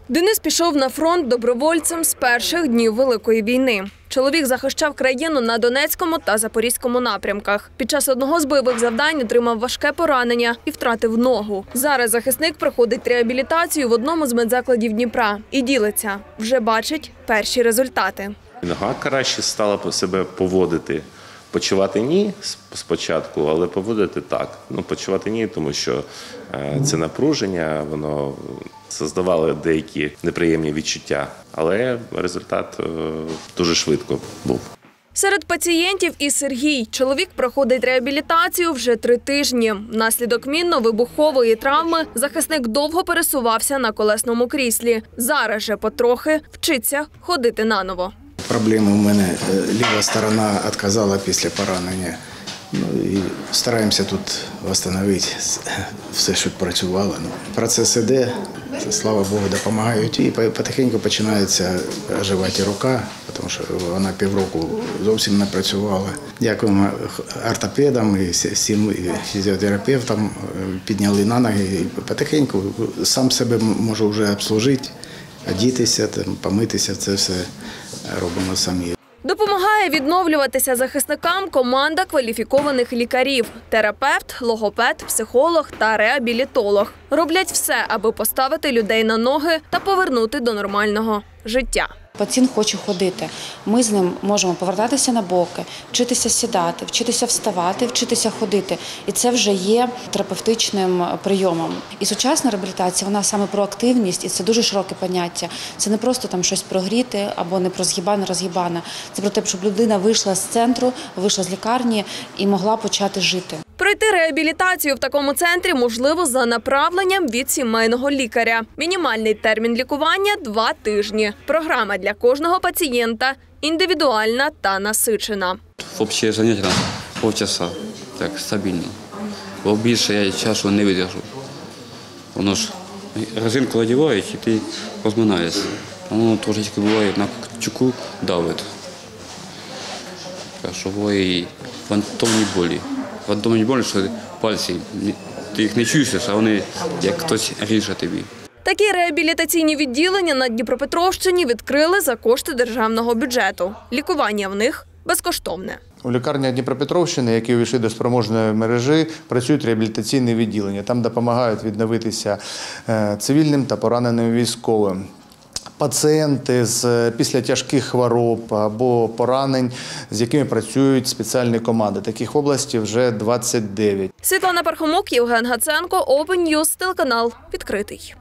Денис пішов на фронт добровольцем з перших днів Великої війни. Чоловік захищав країну на Донецькому та Запорізькому напрямках. Під час одного з бойових завдань отримав важке поранення і втратив ногу. Зараз захисник проходить реабілітацію в одному з медзакладів Дніпра. І ділиться – вже бачить перші результати. Нога краще стала себе поводити. Почувати ні спочатку, але поводити так. Почувати ні, тому що це напруження, воно создавало деякі неприємні відчуття. Але результат дуже швидко був. Серед пацієнтів і Сергій. Чоловік проходить реабілітацію вже 3 тижні. Внаслідок мінно-вибухової травми захисник довго пересувався на колесному кріслі. Зараз же потрохи вчиться ходити наново. Проблеми у мене, ліва сторона відказала після поранення. І стараємося тут відновити все, що працювало. Процес іде, слава Богу, допомагають. І потихеньку починається оживати рука, тому що вона півроку зовсім не працювала. Дякуємо ортопедам і всім фізіотерапевтам, підняли на ноги. І потихеньку сам себе можу вже обслужити, одітися, помитися, це все робимо самі. Допомагає відновлюватися захисникам команда кваліфікованих лікарів – терапевт, логопед, психолог та реабілітолог. Роблять все, аби поставити людей на ноги та повернути до нормального життя. Пацієнт хоче ходити. Ми з ним можемо повертатися на боки, вчитися сідати, вчитися вставати, вчитися ходити. І це вже є терапевтичним прийомом. І сучасна реабілітація, вона саме про активність, і це дуже широке поняття. Це не просто там щось прогріти або не про згибане-розгибане. Це про те, щоб людина вийшла з центру, вийшла з лікарні і могла почати жити. Пройти реабілітацію в такому центрі можливо за направленням від сімейного лікаря. Мінімальний термін лікування – 2 тижні. Програма для кожного пацієнта індивідуальна та насичена. В общі заняття півчаса, так, стабільно. Бо більше я часу не видержу. Воно ж резинку одягають і ти розминаєшся. Воно трошечки буває на чуку давить. Так що буває фантомні болі. Фантомні болі, що пальці, ти їх не чуєш, а вони як хтось ріже тобі. Такі реабілітаційні відділення на Дніпропетровщині відкрили за кошти державного бюджету. Лікування в них безкоштовне. У лікарнях Дніпропетровщини, які увійшли до спроможної мережі, працюють реабілітаційні відділення. Там допомагають відновитися цивільним та пораненим військовим. Пацієнти після тяжких хвороб або поранень, з якими працюють спеціальні команди. Таких в області вже 29. Світлана Пархомук, Євген Гаценко, Open News, телеканал «Відкритий».